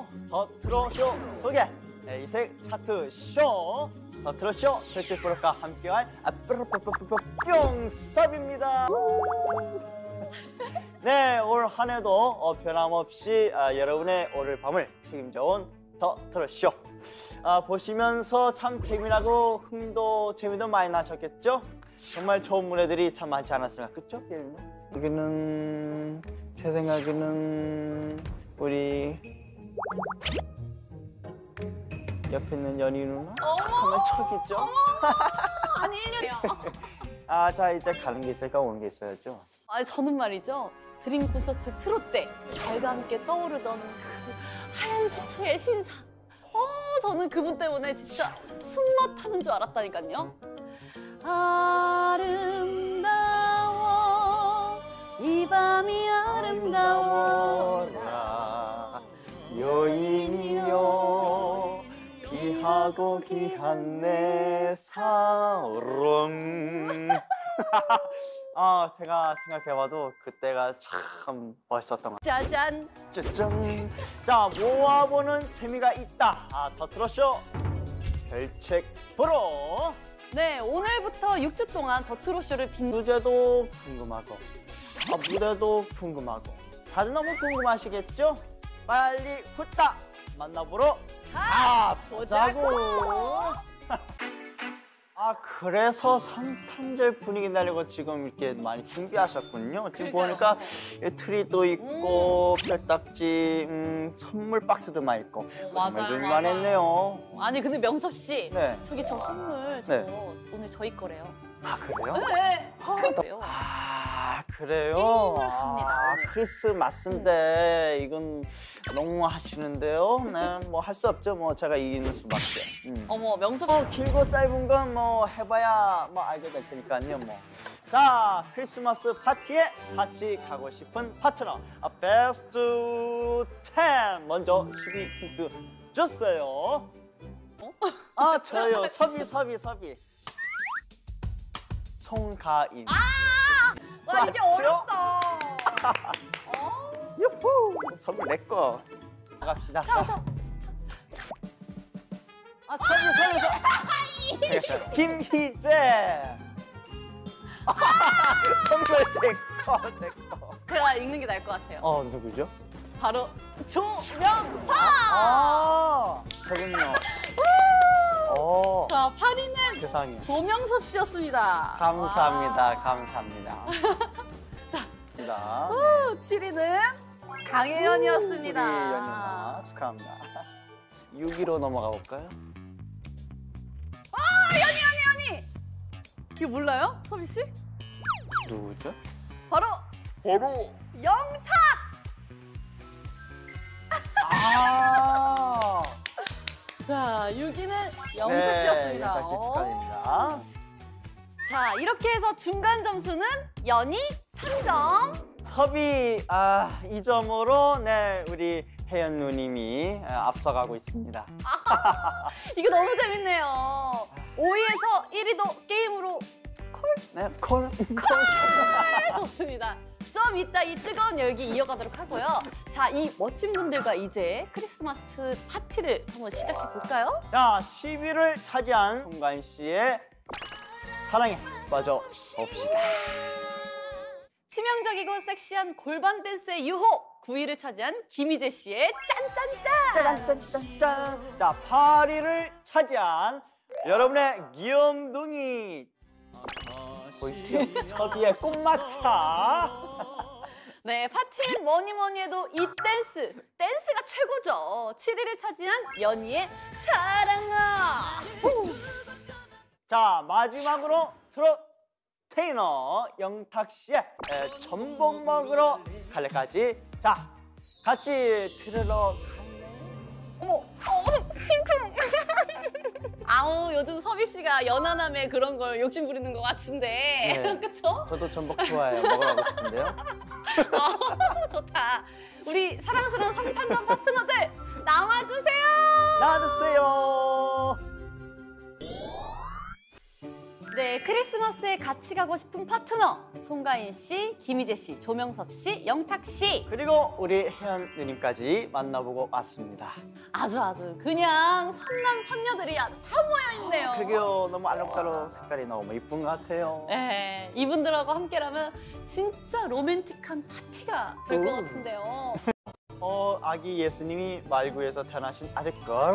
안녕하세요. 더 트롯쇼 소개 이색 차트 쇼 더 트롯쇼 별책 프로과 함께할 뿅섭입니다. 네, 올 한 해도 변함없이 여러분의 오늘 밤을 책임져온 더 트롯쇼. 보시면서 참 재미나고 흥도 재미도 많이 나셨겠죠? 정말 좋은 무대들이 참 많지 않았습니까? 그쵸? 여기는 제 생각에는 우리 옆에 있는 연희 누나? 하면 척이죠? 아니 1년이요. 자 이제 가는 게 있을까 오는 게 있어야죠. 저는 말이죠. 드림 콘서트 트롯 때 달과 함께 떠오르던 그 하얀 수초의 신사. 저는 그분 때문에 진짜 숨못 타는 줄 알았다니까요. 아름다워 이 밤이 아름다워라 여인이여 귀하고 귀한 내 사랑. 제가 생각해봐도 그때가 참 멋있었던 것 같아요. 짜잔. 짜잔. 자, 모아보는 재미가 있다. 더 트롯쇼 별책 보러. 네, 오늘부터 6주 동안 더 트롯쇼를 주제도 궁금하고 무대도 궁금하고 다들 너무 궁금하시겠죠? 빨리 후딱 만나보러 가보자고. 그래서 성탄절 분위기 내려고 지금 이렇게 많이 준비하셨군요. 지금 보니까 트리도 있고 별딱지, 선물 박스도 많이 있고 정말 준비만 했네요. 아니 근데 명섭 씨, 네. 저기 저 선물 오늘 저희 거래요. 그래요? 네. 그래요. 그래요? 게임을 합니다, 오늘. 크리스마스인데 이건 너무 하시는데요. 네, 뭐 할 수 없죠. 뭐 제가 이기는 수밖에. 어머, 명섭 길고 짧은 건 뭐 해봐야 뭐 알게 될 테니까요. 뭐. 자, 크리스마스 파티에 같이 가고 싶은 파트너 베스트 10 먼저 12힌트 줬어요. 저요. 섭이. 송가인. 와, 이게 맞죠? 어렵다. 유후! 선물 내 거. 갑시다. 자. 섭이. 김희재. 선물 제 거. 제가 읽는 게 나을 것 같아요. 누구죠? 바로 조명섭! 저군요. 자, 8위는 세상에. 조명섭 씨였습니다. 감사합니다. 감사합니다. 자, 7위는 강혜연이었습니다. 우리 연유나 축하합니다. 6위로 넘어가 볼까요? 연희! 이거 몰라요? 섭이 씨? 누구죠? 바로 영탁! 자, 6위는 영탁 씨였습니다. 영탁 씨 축하드립니다. 자, 이렇게 해서 중간 점수는 연희 3점. 섭이 2점으로 우리 혜연 누님이 앞서가고 있습니다. 이거 너무 재밌네요. 5위에서 1위도 게임으로 콜. 좋습니다. 좀 이따 이 뜨거운 열기 이어가도록 하고요. 자, 이 멋진 분들과 이제 크리스마스 파티를 한번 시작해 볼까요? 자, 10위를 차지한 송가인 씨의 사랑에 빠져 봅시다. 치명적이고 섹시한 골반 댄스의 유혹 9위를 차지한 김희재 씨의 짠짠짠. 짠짠짠짠. 자, 8위를 차지한 여러분의 귀염둥이 보이시죠? 섭이의 꽃마차. 네, 파티는 뭐니 해도 이 댄스가 최고죠. 7위를 차지한 연희의 사랑아. 자, 마지막으로 트롯 테이너 영탁 씨의 전복 먹으러 갈래까지. 자, 같이 들으러 어머, 심쿵. 아우, 요즘 섭이 씨가 연하남에 그런 걸 욕심 부리는 것 같은데. 네. 그쵸? 저도 전복 좋아해요. 먹으러 가고 싶은데요. 좋다. 우리 사랑스러운 성탄절 파트너들 나와주세요. 나와주세요. 네, 네, 크리스마스에 같이 가고 싶은 파트너 송가인 씨, 김희재 씨, 조명섭 씨, 영탁 씨. 그리고 우리 혜연 누님까지 만나보고 왔습니다. 아주 그냥 선남 선녀들이 아주 다 모여 있네요. 그게요, 너무 알록달록 색깔이 너무 이쁜 것 같아요. 네, 이분들하고 함께라면 진짜 로맨틱한 파티가 될 것 같은데요. 아기 예수님이 말구에서 태어나신 아주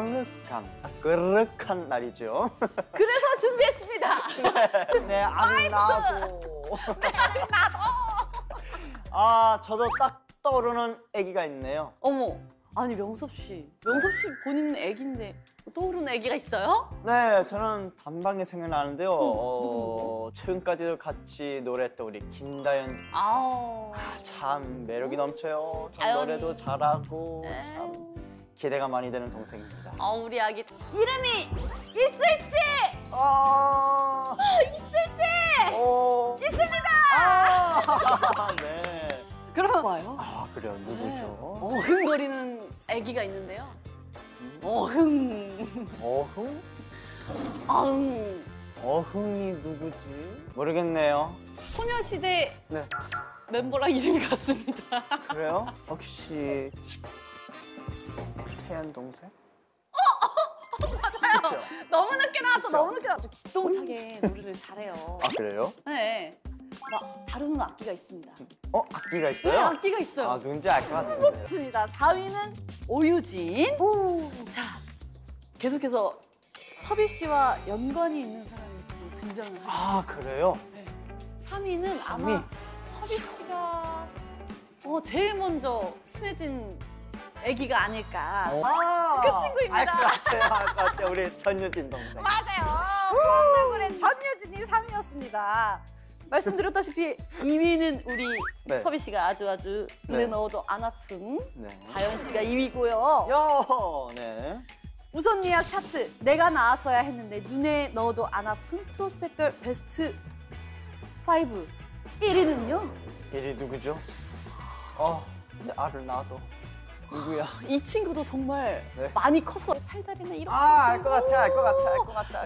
거룩한 날이죠. 그래서 준비했습니다. 네, 안 나도. 나도. 아, 저도 딱 떠오르는 아기가 있네요. 어머, 아니 명섭 씨 본인은 애기인데 떠오르는 애기가 있어요? 네, 저는 단방에 생각나는데요. 누구? 최근까지도 같이 노래했던 우리 김다연. 아우. 참 매력이 넘쳐요. 참 다연이. 노래도 잘하고 네. 참 기대가 많이 되는 동생입니다. 우리 아기 이름이 있을지 있을지 있습니다. 아, 네. 그럼 봐요. 아, 그래요. 누구죠? 어흥거리는 아기가 있는데요. 어흥. 어흥? 어흥. 어흥이 누구지? 모르겠네요. 소녀시대 네. 멤버랑 이름이 같습니다. 그래요? 혹시 태연 동생? 맞아요. 너무 늦게 나왔죠. 너무 늦게 나왔죠. 기똥차게 노래를 잘해요. 아, 그래요? 네. 막 다루는 악기가 있습니다. 악기가 네, 있어요? 악기가 있어요. 아, 누군지 알 것 같은데. 맞습니다. 4위는 오유진. 자, 계속해서 섭이 씨와 연관이 있는 사람이 또 등장을 하죠. 아, 그래요? 3위는 아마 섭이 씨가 제일 먼저 친해진 애기가 아닐까. 그 친구입니다. 알 것 같아요. 우리 전유진 동생. 맞아요. 폴물의 전유진이 3위였습니다. 말씀드렸다시피 2위는 우리 네. 섭이 씨가 아주 눈에 네. 넣어도 안 아픈 네. 다연 씨가 2위고요. 네. 우선 예약 차트 내가 나왔어야 했는데 눈에 넣어도 안 아픈 트롯새별 베스트 5 1위는요. 1위 누구죠? 내 알을 낳아도 누구야? 이 친구도 정말 네. 많이 컸어. 팔다리는 이렇게. 알 것 같아. 알 것 같아.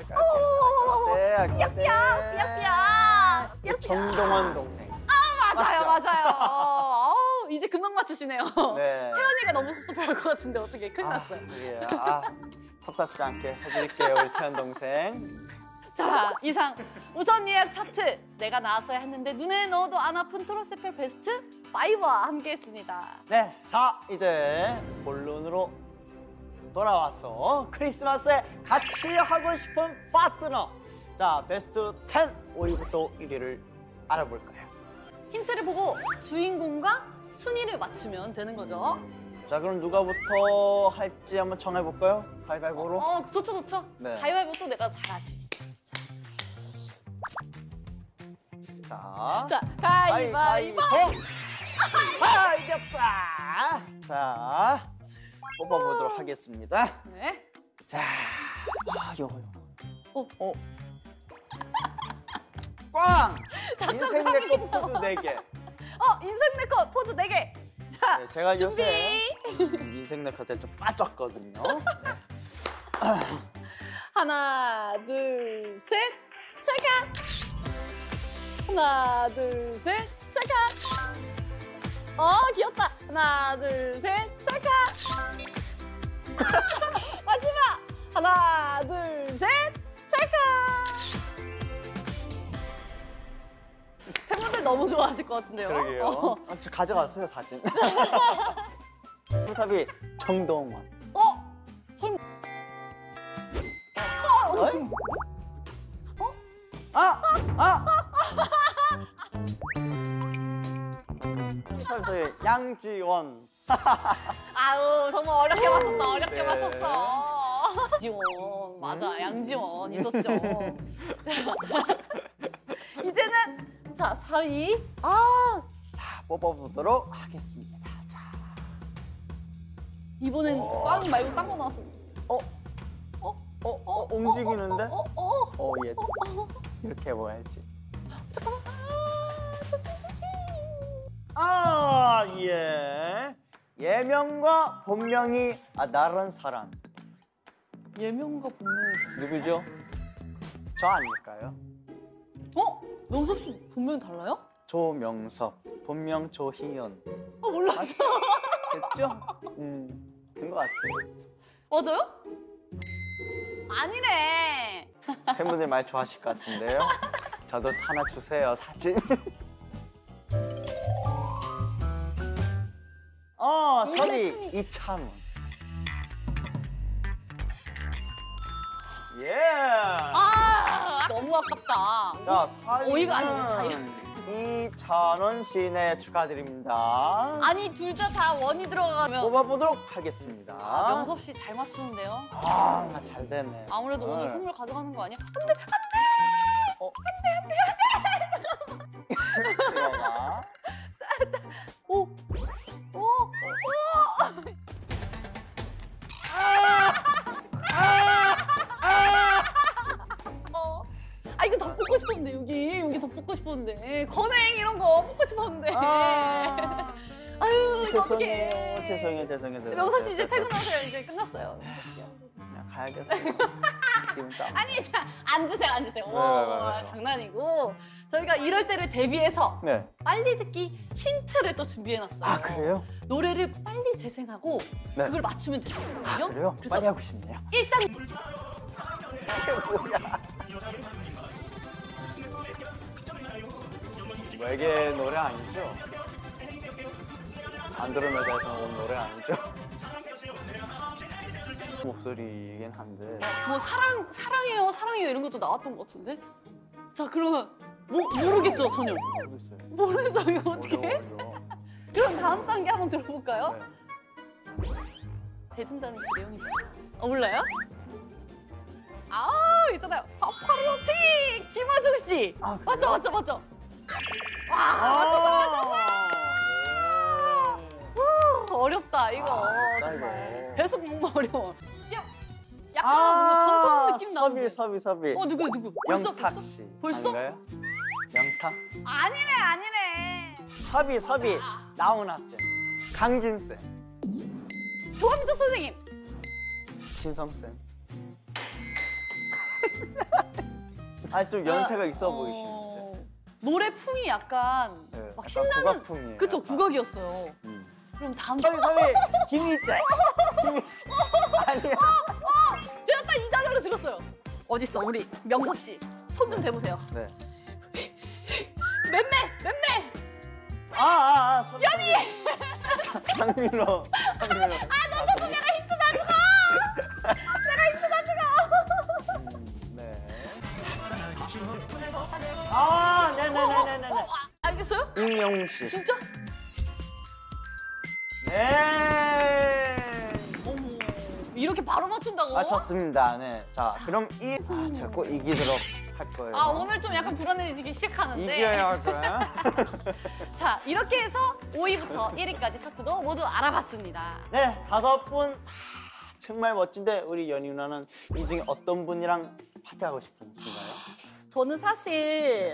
삐약삐약. 정동원 동생. 맞아요. 이제 금방 맞추시네요. 네. 태연이가 너무 섭섭할 것 같은데 어떻게 큰일 났어요. 예. 섭섭지 않게 해드릴게요, 우리 태연 동생. 자, 이상 우선 예약 차트 내가 나왔어야 했는데 눈에 넣어도 안 아픈 트롯새별 베스트 5와 함께했습니다. 네, 자 이제 본론으로 돌아와서 크리스마스에 같이 하고 싶은 파트너. 자, 베스트 10 5위부터 1위를 알아볼까요? 힌트를 보고 주인공과 순위를 맞추면 되는 거죠. 자, 그럼 누가부터 할지 한번 정해볼까요? 가위바위보로. 좋죠. 네. 가위바위보도 내가 잘하지. 자, 자, 가위바위보. 이겼다. 자, 뽑아보도록 하겠습니다. 네. 자, 요거. 어. 꽝! 자, 인생 내거 포즈 4개. 인생 네컷 포즈 4개. 자, 네, 제가 준비. 요새 인생 내컷에 좀 빠졌거든요. 네. 하나, 둘, 셋, 찰칵. 하나, 둘, 셋, 찰칵. 귀엽다. 하나, 둘, 셋, 찰칵. 마지막. 하나, 둘, 셋, 찰칵. 팬분들 너무 좋아하실 것 같은데요. 그러게요. 저 가져갔어요, 사진. 후사비 정동원. 설마. 어이? 후사비 양지원. 아우, 정말 어렵게 맞췄다. 어렵게 네. 맞췄어. 양지원. 맞아, 양지원 있었죠. 자, 이제는 4위. 자, 뽑아보도록 하겠습니다. 자, 이번엔 꽝 말고 딴 거 나왔습니다. 움직이는데? 얘 이렇게 해봐야지. 잠깐만. 조심. 예. 예명과 본명이 다른 사람. 예명과 본명이 누구죠? 저 아닐까요? 어? 명섭 씨 본명이 달라요? 조명섭, 본명 조희연. 몰랐어. 됐죠? 된 것 같아요. 맞아요? 아니네. 팬분들 많이 좋아하실 것 같은데요. 저도 하나 주세요, 사진. 서리 이찬원. 예. 너무 아깝다. 자, 오이가 아니고 사위는 이찬원 씨네 축하드립니다. 아니 둘 다 원이 들어가면 뽑아보도록 하겠습니다. 명섭 씨 잘 맞추는데요? 잘 됐네. 아무래도 오늘 네. 선물 가져가는 거 아니야? 들어가. 오! 오! 이거 더 뽑고 싶었는데 여기 더 뽑고 싶었는데 건행 이런 거 뽑고 싶었는데 아유 이거 어떡해. 죄송해요. 명섭 씨 이제 퇴근하세요. 이제 끝났어요. 그냥 가야겠어요. 기분 다운. 아니 자, 앉으세요. 왜. 장난이고 저희가 이럴 때를 대비해서 네. 빨리 듣기 힌트를 또 준비해놨어요. 그래요? 노래를 빨리 재생하고 네. 그걸 맞추면 되거든요. 그래요? 그래서 빨리 하고 싶네요. 일단 이게 뭐야? 외계 노래 아니죠? 안드로메다에서 온 노래 아니죠? 목소리이긴 한데. 뭐 사랑해요 이런 것도 나왔던 것 같은데. 자 그러면 모르겠죠 전혀. 모르겠어요. 모르겠어요 이거 어떻게? 어려워. 그럼 다음 단계 한번 들어볼까요? 네. 대준다는 그 내용이잖아요. 몰라요? 있잖아요. 파파로티 김어중 씨. 그래요? 맞죠. 맞췄어. 어렵다 이거 정말. 이거. 배속 너무 어려워. 약간 뭔가 전통 느낌 나는데. 섭이. 누구? 벌써? 영탁 씨. 벌써? 아닌가요? 영탁? 아니네. 섭이. 나훈아 쌤. 강진 쌤. 조항조 선생님. 신성 쌤. 좀 연세가 있어 보이시는데. 노래 풍이 약간 네, 막 약간 신나는. 국악풍이에요. 그쵸 약간. 국악이었어요. 그럼 다음 섭이 김희재. 아니야. 제가 딱 이 단어를 들었어요. 어딨어 우리 명섭 씨. 손 좀 대보세요. 네. 맴매. 연희. 장민호. 놓쳤어 내가 힌트 다 주고. 네. 네네네네네. 알겠어요? 임영웅 씨. 진짜? 네. 어머 이렇게 바로 맞춘다고? 맞췄습니다. 네. 자, 그럼 제가 꼭 이기도록 할 거예요. 오늘 좀 약간 불안해지기 시작하는데. 이겨야 할 거야. 자 이렇게 해서 5위부터 1위까지 차트도 모두 알아봤습니다. 네, 5분 다 정말 멋진데 우리 연희 누나는 이 중에 어떤 분이랑 파티하고 싶으신가요? 저는 사실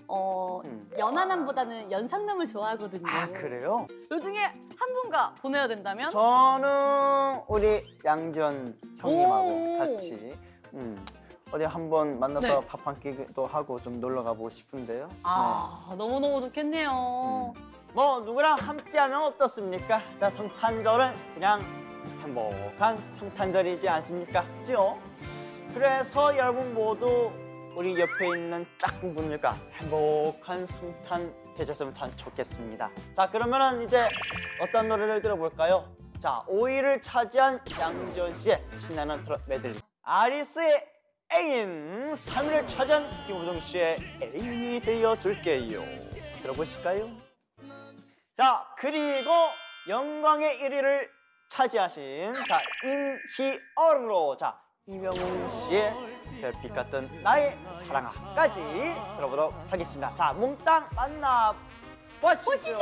연하남보다는 연상남을 좋아하거든요. 그래요? 요 중에 한 분과 보내야 된다면? 저는 우리 양지원 형님하고 오. 같이 어디 한번 만나서 네. 밥 한 끼도 하고 좀 놀러 가보고 싶은데요. 너무너무 좋겠네요. 뭐 누구랑 함께하면 어떻습니까? 자, 성탄절은 그냥 행복한 성탄절이지 않습니까? 그죠? 그래서 여러분 모두 우리 옆에 있는 짝꿍분들과 행복한 성탄 되셨으면 참 좋겠습니다. 자, 그러면은 이제 어떤 노래를 들어볼까요? 자, 5위를 차지한 양지원 씨의 신나는 트롯 메들리, 아리스의 애인, 3위를 차지한 김호중 씨의 애인이 되어줄게요. 들어보실까요? 자, 그리고 영광의 1위를 차지하신 임희어로 이명웅 씨의 별빛 같은 나의 사랑아까지 들어보도록 하겠습니다. 자, 몽땅 만나보시죠.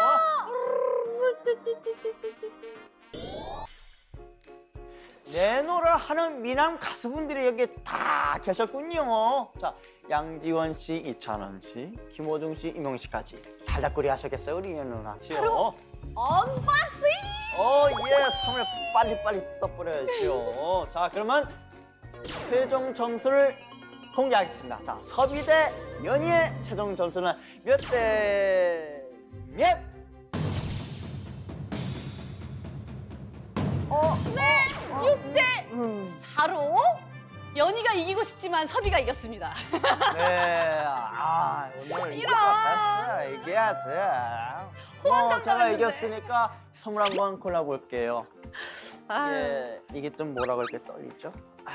내노를 하는 미남 가수분들이 여기 다 계셨군요. 자, 양지원 씨, 이찬원 씨, 김호중 씨, 임용 씨까지 달달거리 하셨겠어요, 우리 누나. 바로 언박싱! 예, 선물 빨리빨리 뜯어버려야죠. 자, 그러면 최종 점수를 공개하겠습니다. 자, 섭이 대 연희의 최종 점수는 몇 대 몇? 네, 6대 4로 연희가 이기고 싶지만 섭이가 이겼습니다. 네, 오늘 이길 것 같았어요. 이겨야 돼. 제가 당했는데. 이겼으니까 선물 한번 골라볼게요. 아. 이게 좀 뭐라고 이렇게 떨리죠?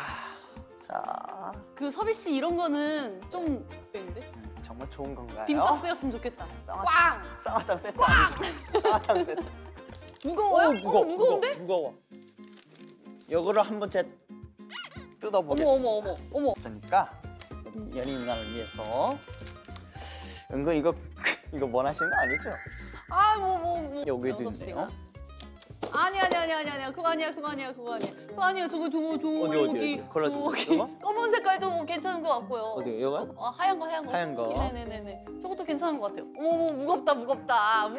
자, 그 섭이 씨 이런 거는 좀 인데 정말 좋은 건가요? 빈박스였으면 좋겠다. 쌍화- 꽝! 쌍화탕 세트 아니죠? 쌍화탕 세트. 무거워요? 무거운데? 무거워. 요거를 한번 제 어머 뜯어보겠습니다. 어머. 있으니까 우리 연희 누나를 위해서 은근 이거 원하시는 거 아니죠? 아, 뭐. 여기도 영섭 씨가. 있네요. 아니야. 그거 아니야. 저거 어디? 여기. 골라주세요. 저기. 이거? 검은 색깔도 뭐 괜찮은 것 같고요. 어디 이거? 하얀 거. 하얀 거. 네네네. 저것도 괜찮은 것 같아요. 어머, 무겁다. 무겁다.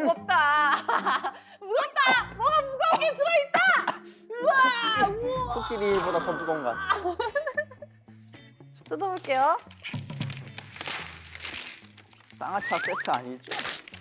뭐가 무겁게 들어있다. 우와. 코끼리보다 더 무거운 것 같아. 뜯어볼게요. 쌍화차 세트 아니죠?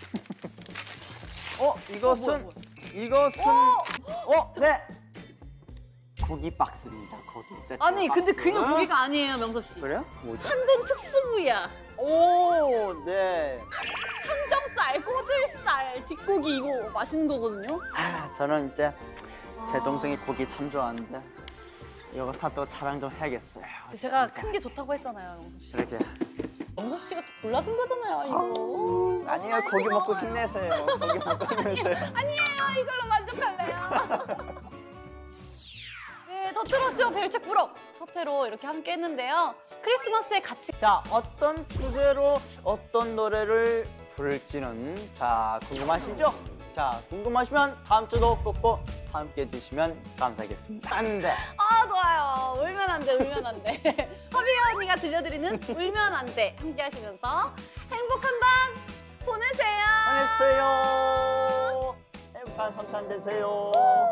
뭐야. 이것은 네. 고기 박스입니다. 고기 세트. 아니, 근데 박스. 그냥 고기가 아니에요, 명섭 씨. 그래요? 뭐죠? 한돈 특수 부위야. 오, 네. 항정살, 꼬들살, 뒷고기 이거 맛있는 거거든요. 저는 이제 제 동생이 고기 참 좋아하는데 이거 다 또 자랑 좀 해야겠어요. 제가 큰 게 좋다고 했잖아요, 명섭 씨. 그러게. 명섭 씨가 또 골라준 거잖아요, 이거. 아니에요, 고기 먹고 힘내세요. 고기 먹고 힘내세요. 아니에요, 이걸로 만족할래요. 네, 더 트롯쇼 별책 부록 첫 회로 이렇게 함께 했는데요. 크리스마스에 같이 자, 어떤 주제로 어떤 노래를 부를지는 궁금하시죠? 자, 궁금하시면 다음 주도 꼭꼭 함께 해주시면 감사하겠습니다. 안 돼. 좋아요. 울면 안 돼. 허비 언니가 들려드리는 울면 안 돼. 함께 하시면서 행복한 밤 보내세요. 안녕하세요. 행복한 성탄 되세요.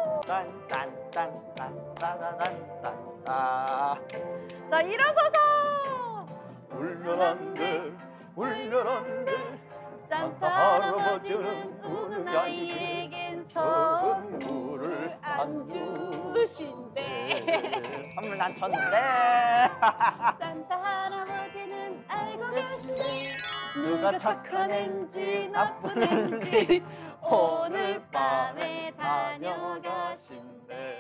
딴딴딴딴딴딴딴. 자, 일어서서 울면 안 돼. 울면 안 돼. 산타 할아버지는 우는 아이에겐 선물을 안 주신대. 선물 난 쳤는데. 산타 할아버지는 알고 계신대. 누가 착한 앤지 나쁜 앤지 오늘 밤에 다녀가신대.